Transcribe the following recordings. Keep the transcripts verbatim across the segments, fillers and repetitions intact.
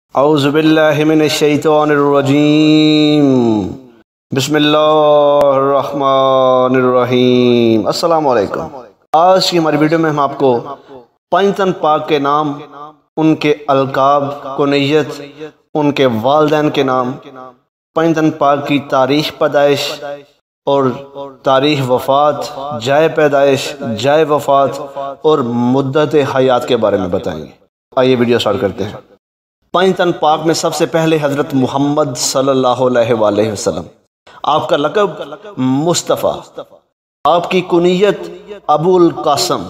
اعوذ باللہ من الشیطان الرجیم بسم اللہ الرحمن الرحیم۔ السلام علیکم۔ آج کی ہماری ویڈیو میں ہم آپ کو پنجتن پاک کے نام، ان کے القاب، کنیت، ان کے والدین کے نام، پنجتن پاک کی تاریخ پیدائش اور تاریخ وفات، جائے پیدائش، جائے وفات اور مدت حیات کے بارے میں بتائیں گے۔ آئیے ویڈیو سٹارٹ کرتے ہیں۔ پنجتن پاک میں سب سے پہلے حضرت محمد صلی اللہ علیہ وآلہ وسلم، آپ کا لقب مصطفیٰ، آپ کی کنیت ابو القاسم،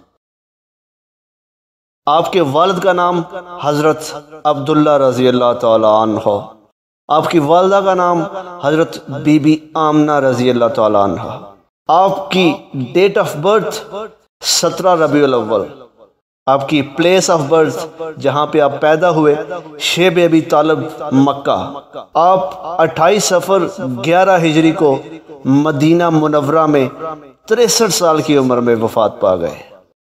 آپ کے والد کا نام حضرت عبداللہ رضی اللہ تعالی عنہ، آپ کی والدہ کا نام حضرت بی بی آمنہ رضی اللہ تعالی عنہ، آپ کی ڈیٹ آف برتھ سترہ ربیع الاول، آپ کی پلیس آف برتھ جہاں پہ آپ پیدا ہوئے شیب ابی طالب مکہ، آپ اٹھائیس سفر گیارہ ہجری کو مدینہ منورہ میں تریسٹھ سال کی عمر میں وفات پا گئے۔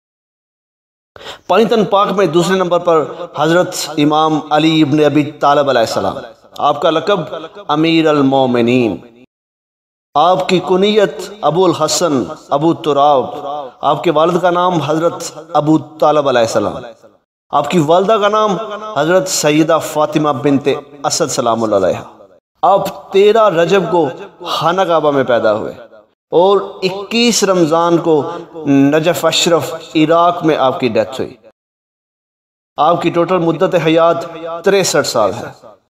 پنجتن پاک میں دوسرے نمبر پر حضرت امام علی ابن ابی طالب علیہ السلام، آپ کا لقب امیر المومنین، آپ کی کنیت ابو الحسن ابو تراب، آپ کے والد کا نام حضرت ابو طالب علیہ السلام، آپ کی والدہ کا نام حضرت سیدہ فاطمہ بنت اسد سلام اللہ علیہ، آپ تیرہ رجب کو خانہ کعبہ میں پیدا ہوئے اور اکیس رمضان کو نجف اشرف عراق میں آپ کی ڈیتھ ہوئی۔ آپ کی ٹوٹل مدت حیات تریسٹھ سال ہے۔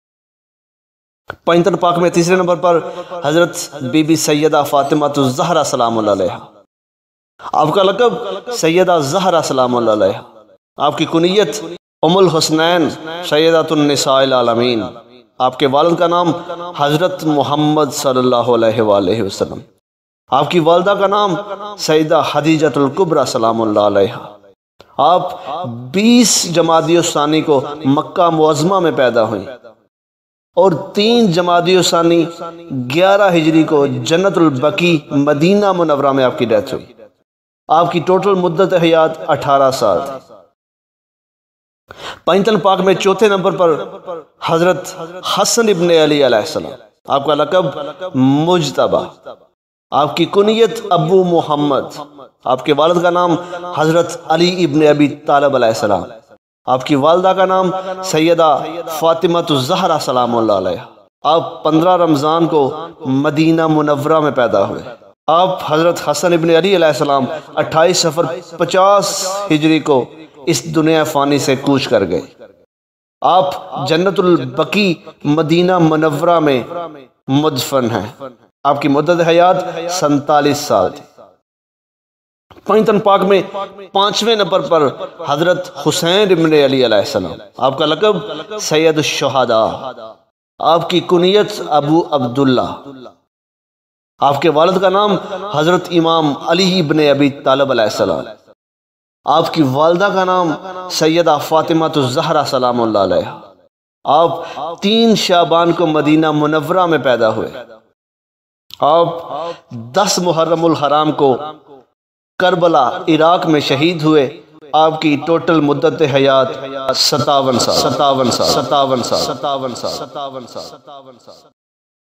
پنجتن پاک میں تیسرے نمبر پر حضرت بی بی سیدہ فاطمہ الزہرا سلام اللہ علیہ، آپ کا لقب سیدہ زہرا سلام اللہ علیہ، آپ کی کنیت ام الحسنین سیدۃ النساء العالمین، آپ کے والد کا نام حضرت محمد صلی اللہ علیہ وآلہ وسلم، آپ کی والدہ کا نام سیدہ خدیجۃ الکبریٰ سلام اللہ علیہ، آپ بیس جمادی الثانی کو مکہ معظمہ میں پیدا ہوئیں اور تین جمادی الثانی گیارہ ہجری کو جنت البقیع مدینہ منورہ میں آپ کی ڈیتھ ہوئی۔ آپ کی ٹوٹل مدت حیات اٹھارہ سال تھی۔ پنجتن پاک میں چوتھے نمبر پر حضرت حسن ابن علی علیہ السلام، آپ کا لقب مجتبیٰ، آپ کی کنیت ابو محمد، آپ کے والد کا نام حضرت علی ابن ابی طالب علیہ السلام، آپ کی والدہ کا نام سیدہ فاطمہ الزہرا سلام اللہ علیہ، آپ پندرہ رمضان کو مدینہ منورہ میں پیدا ہوئے۔ آپ حضرت حسن ابن علی علیہ السلام اٹھائیس سفر پچاس ہجری کو اس دنیا فانی سے کوچ کر گئے۔ آپ جنت البقیع مدینہ منورہ میں مدفن ہیں۔ آپ کی مدت حیات سینتالیس سال تھی۔ پنجتن پاک میں پانچویں نمبر پر حضرت حسین ابن علی علیہ السلام، آپ کا لقب سید الشہداء، آپ کی کنیت ابو عبداللہ، آپ کے والد کا نام حضرت امام علی ابن ابی طالب علیہ السلام، آپ کی والدہ کا نام سیدہ فاطمہ الزہرا سلام اللہ علیہ، آپ تین شعبان کو مدینہ منورہ میں پیدا ہوئے، آپ دس محرم الحرام کو کربلا عراق میں شہید ہوئے۔ آپ کی ٹوٹل مدت حیات ستاون سال ستاون سال ستاون سال ستاون سال ستاون سال ستاون سال